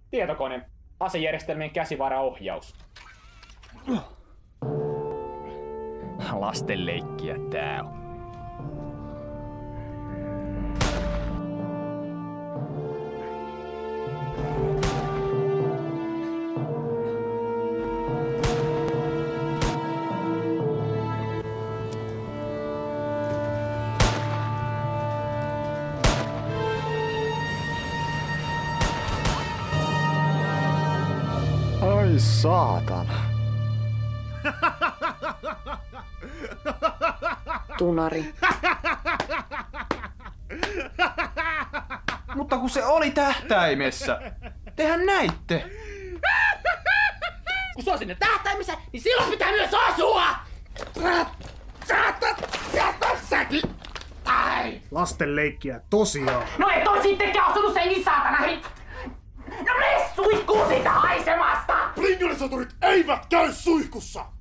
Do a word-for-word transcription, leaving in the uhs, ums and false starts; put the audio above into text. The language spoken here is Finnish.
Tietokone. Asejärjestelmien käsivaraohjaus. Lastenleikkiä tää on. Ai saatana. Tunari. Mutta kun se oli tähtäimessä. Tehän näitte. Kun se on sinne tähtäimessä, niin silloin pitää myös asua! Lastenleikkiä tosiaan. No et oo sittenkään asunut senkin saatana hit! No mene suihkuun siitä haisemasta! Bringalisatorit eivät käy suihkussa!